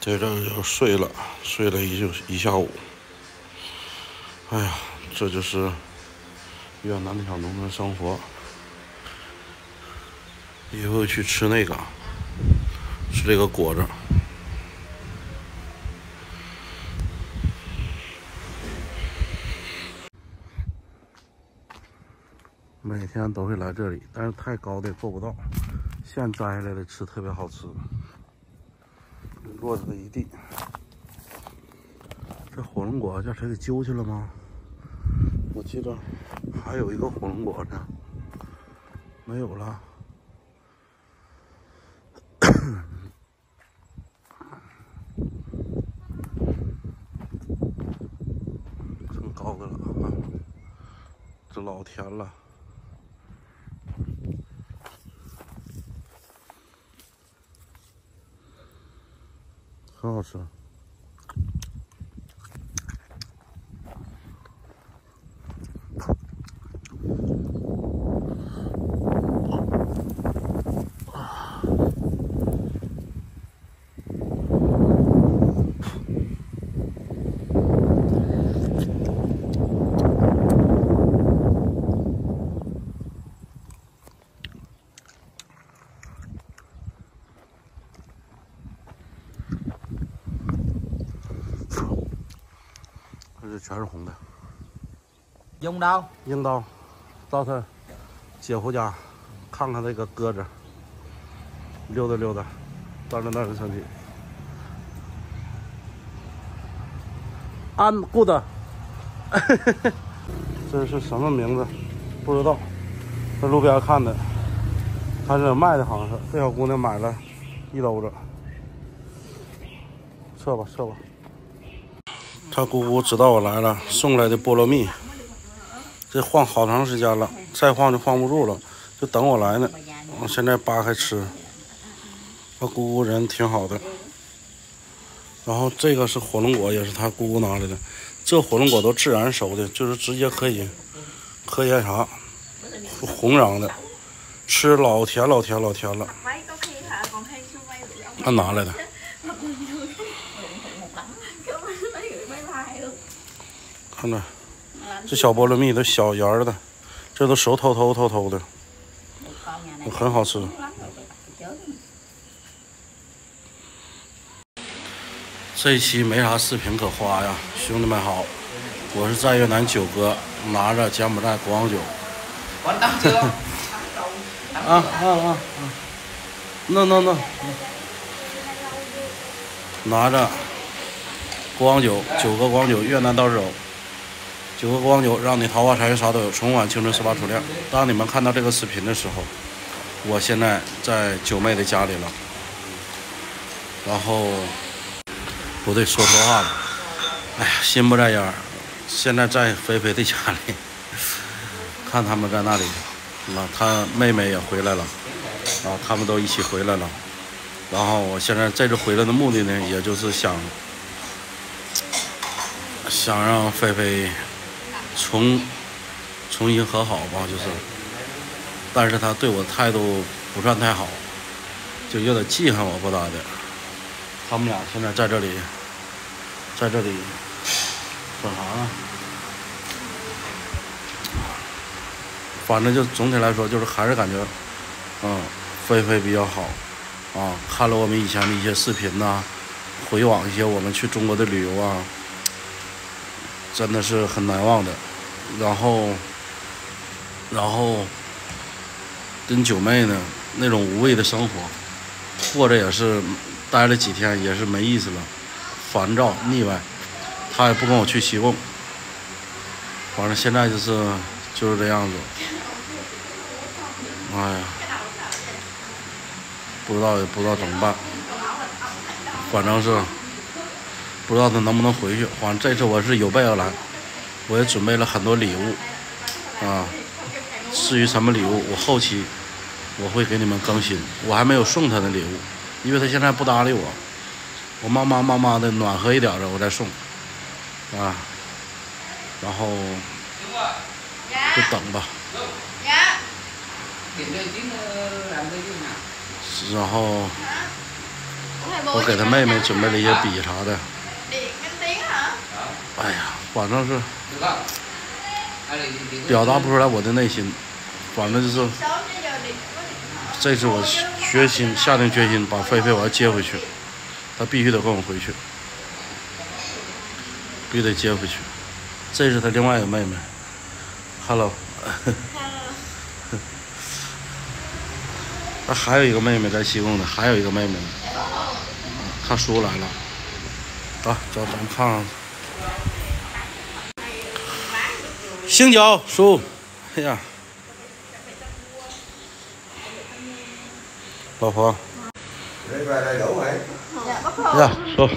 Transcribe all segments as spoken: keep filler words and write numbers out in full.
在这就睡了，睡了一就一下午。哎呀，这就是越南的小农村生活。以后去吃那个，吃这个果子。每天都会来这里，但是太高的做不到。现摘下来的吃特别好吃，落着一地。这火龙果叫谁给揪去了吗？我记得还有一个火龙果呢，没有了。挺高的了啊，这老甜了。很好吃。这全是红的。 用đâu？ 用刀，到他姐夫家看看那个鸽子，溜达溜达，到那那儿上去。I'm good 这是什么名字？不知道，在路边看的，他这卖的好像是。这小姑娘买了一兜子，撤吧撤吧。他姑姑知道我来了，送来的菠萝蜜，这放好长时间了，再放就放不住了，就等我来呢。我现在扒开吃，他姑姑人挺好的。然后这个是火龙果，也是他姑姑拿来的。这火龙果都自然熟的，就是直接可以喝些啥，红瓤的，吃老甜老甜老甜了。他拿来的。看着，这小菠萝蜜都小圆儿的，这都熟透透透透的，很好吃。这一期没啥视频可花呀，兄弟们好，我是在越南九哥，拿着柬埔寨国王酒。啊啊啊！那那那，拿着国王酒，九哥国王酒，越南到手。九个光酒让你桃花财运啥都有，重返青春十八初恋。当你们看到这个视频的时候，我现在在九妹的家里了。然后不对，说错话了。哎呀，心不在焉，现在在菲菲的家里，看他们在那里，啊，他妹妹也回来了，啊，他们都一起回来了。然后我现在这次回来的目的呢，也就是想想让菲菲重重新和好吧，就是，但是他对我态度不算太好，就有点记恨我不咋的。他们俩现在在这里，在这里说啥呢？反正就总体来说，就是还是感觉，嗯，菲菲比较好啊。看了我们以前的一些视频呐、啊，回往一些我们去中国的旅游啊，真的是很难忘的。然后，然后跟九妹呢那种无味的生活，过着也是待了几天也是没意思了，烦躁腻歪。他也不跟我去西贡，反正现在就是就是这样子。哎呀，不知道也不知道怎么办，反正是不知道他能不能回去。反正这次我是有备而来，我也准备了很多礼物啊。至于什么礼物，我后期我会给你们更新。我还没有送他的礼物，因为他现在不搭理我。我慢慢慢慢的暖和一点的，我再送啊。然后就等吧。然后我给他妹妹准备了一些笔啥的。哎呀，反正是表达不出来我的内心，反正就是这次我决心下定决心把菲菲我要接回去，她必须得跟我回去，必须得接回去。这是她另外一个妹妹 ，Hello。她还有一个妹妹在西贡的，还有一个妹妹呢。看叔来了，啊，走，咱们看看。星角叔，哎呀，老婆。呀，叔，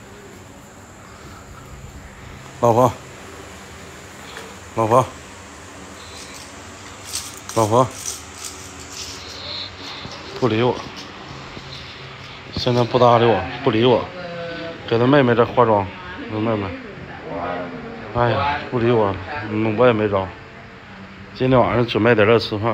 老婆，老婆，老婆，不理我。现在不搭理我，不理我，给他妹妹在化妆，我妹妹，哎呀，不理我，嗯，我也没招。今天晚上准备在这吃饭，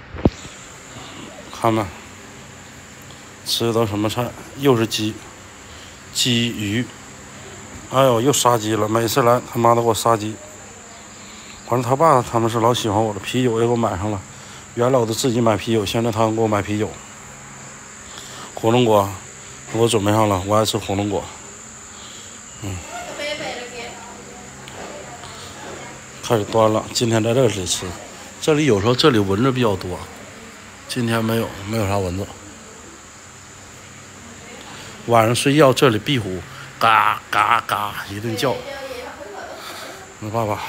看看吃的什么菜，又是鸡，鸡鱼，哎呦，又杀鸡了，每次来他妈都给我杀鸡。反正他爸他们是老喜欢我的，啤酒也给我买上了，原来我都自己买啤酒，现在他们给我买啤酒。火龙果给我准备上了，我爱吃火龙果。嗯，开始端了。今天在这里吃，这里有时候这里蚊子比较多，今天没有，没有啥蚊子。晚上睡觉这里壁虎嘎嘎嘎一顿叫。我爸爸，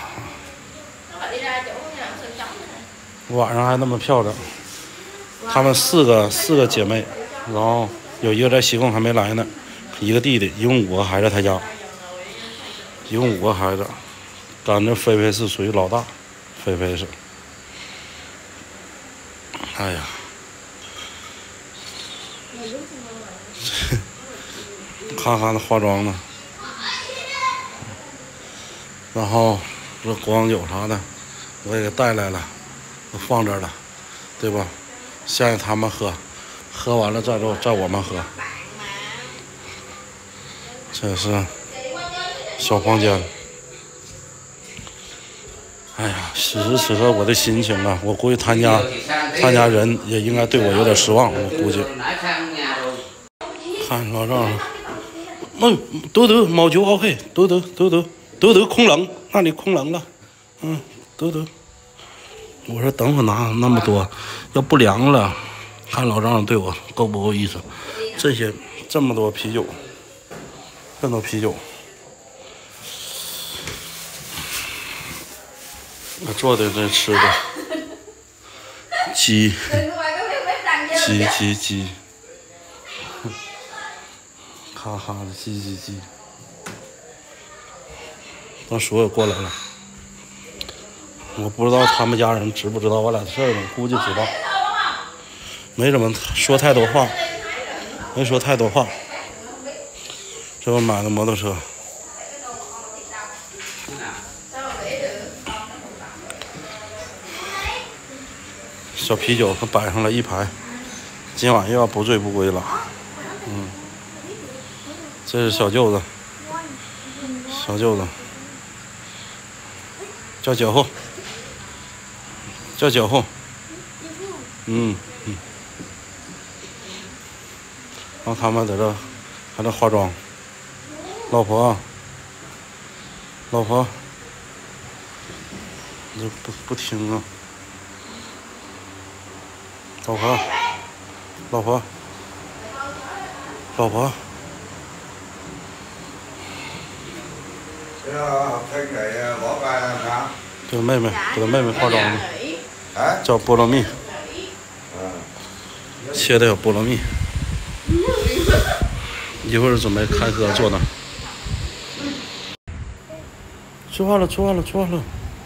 晚上还那么漂亮。她们四个四个姐妹，然后有一个在西贡还没来呢，一个弟弟，一共五个孩子，他家一共五个孩子，咱这菲菲是属于老大，菲菲是，哎呀，看看她化妆呢，然后这果酱酒啥的，我也给带来了，都放这儿了，对吧？先让他们喝。喝完了再再我们喝，这是小房间。哎呀，此时此刻我的心情啊，我估计他家他家人也应该对我有点失望，我估计。看老丈人，嗯，豆豆毛球 OK， 豆豆豆豆豆豆空冷，那里空冷了，嗯，豆豆。我说等会拿那么多，要不凉了。看老丈人对我够不够意思？这些这么多啤酒，这么多啤酒，我做的这吃的鸡鸡鸡鸡，哈哈的鸡鸡鸡。当叔也过来了，我不知道他们家人知不知道我俩的事儿呢，估计知道。没怎么说太多话，没说太多话。这我买的摩托车，小啤酒可摆上了一排，今晚又要不醉不归了。嗯，这是小舅子，小舅子叫酒后，叫酒后，嗯嗯。让他们在这还在化妆，老婆，老婆，你这不不听啊，老婆，老婆，老婆。给妹妹，给她妹妹化妆呢，叫菠萝蜜，切的有菠萝蜜。一会儿准备开喝坐那，吃饭了，吃饭了，吃饭了。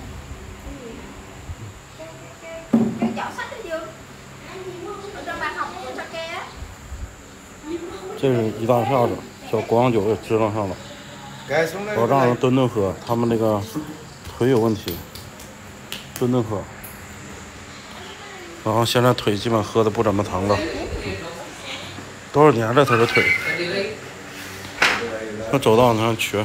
这是一大下子，小果酱酒也支棱上了。老丈人顿顿喝，他们那个腿有问题，顿顿喝。然后现在腿基本喝的不怎么疼了。多少年了他的腿？ 那走道上瘸。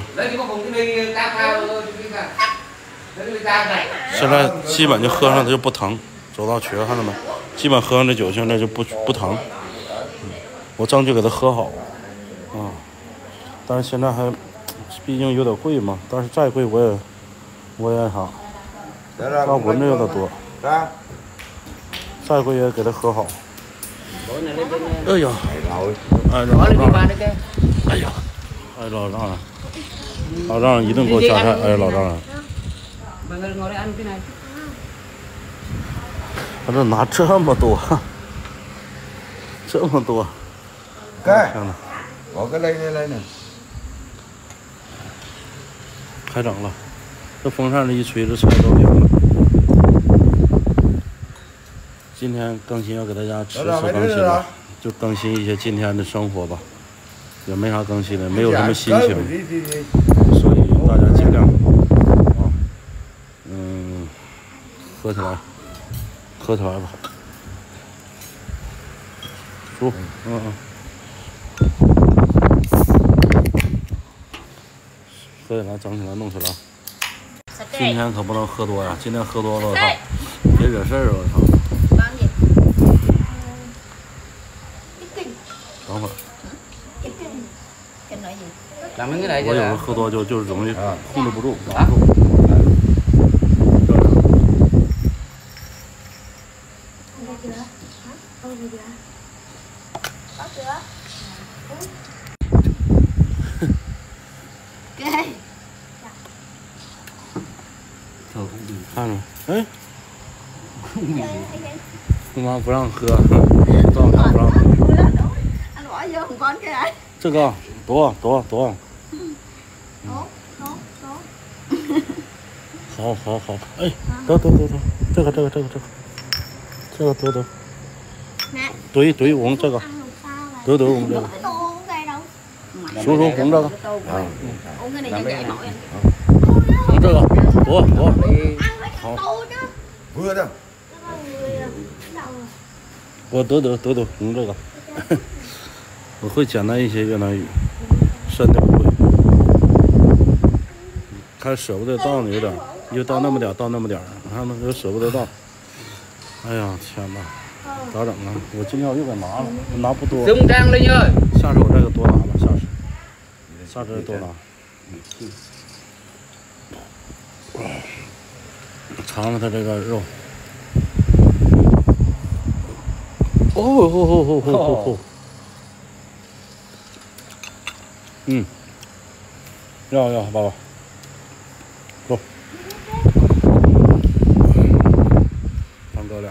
现在基本就喝上它就不疼，走道瘸，看到没？基本喝上这酒现在就不不疼。我争取给它喝好，啊，但是现在还，毕竟有点贵嘛。但是再贵我也我也啥，那闻着有点多。再贵也给它喝好。哎呀，哎老丈人，哎呀，哎老丈人，老丈人一顿给我夹菜，哎老丈人。他这拿这么多，这么多。 cái có cái lấy lấy lấy này 开整了，这风扇这一吹，这菜都凉了。今天更新要给大家迟迟更新了，就更新一些今天的生活吧，也没啥更新的，没有什么心情，所以大家尽量啊，嗯，喝起来，喝起来吧，叔，嗯嗯。喝起来，整起来，弄起来。今天可不能喝多呀！今天喝多了，我操，别惹事儿，我操。等会儿。我有时候喝多就就容易控制不住，拿不住。看着，哎，他妈不让喝，照常不让喝。这个多多多。好好好，哎，得得得得，这个这个这个这个，这个得得。对对，我们这个，得得我们这个。叔叔红这个，啊，红这个，多多。好， vừa đâu 我得得得得红这个，我会简单一些越南语，深的不会。看舍不得倒呢，有点，又倒那么点，倒那么点，你看那又舍不得倒。哎呀天哪，咋整啊？我今天我又给拿了，拿不多。下次我再给多拿吧，下次，下次再多拿。尝尝它这个肉。哦吼吼吼吼吼吼！嗯，要要，爸爸，走，咱哥俩。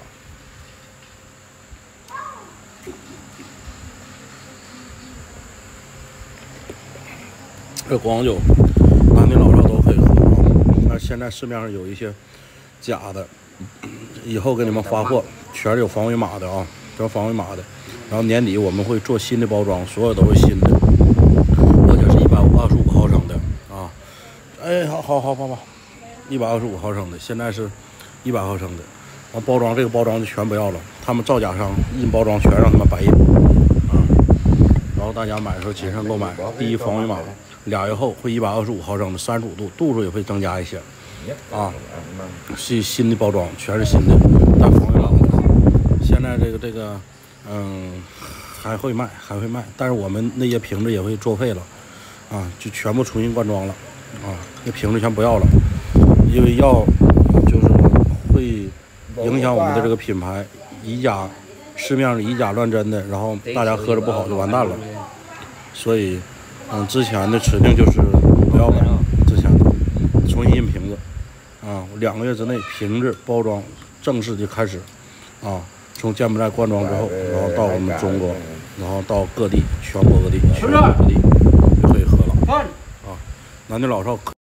这黄酒，男女老少都可以喝。那现在市面上有一些假的，以后给你们发货，全是有防伪码的啊。全防伪码的，然后年底我们会做新的包装，所有都是新的，而且是一百二十五毫升的啊！哎，好好好，爸爸，一百二十五毫升的，现在是一百毫升的。完包装这个包装就全不要了，他们造假商印包装全让他们白印啊！然后大家买的时候谨慎购买，第一防伪码，俩月后会一百二十五毫升的，三十五度，度数也会增加一些啊！是新的包装，全是新的，但防伪码。现在这个这个，嗯，还会卖，还会卖，但是我们那些瓶子也会作废了，啊，就全部重新灌装了，啊，那瓶子全不要了，因为要就是会影响我们的这个品牌，以假市面上以假乱真的，然后大家喝着不好就完蛋了，所以，嗯，之前的指定就是不要买，之前的重新印瓶子，啊，两个月之内瓶子包装正式就开始，啊。从柬埔寨灌装之后，然后到我们中国，然后到各地，全国各地，全国各地就可以喝了啊！男女老少。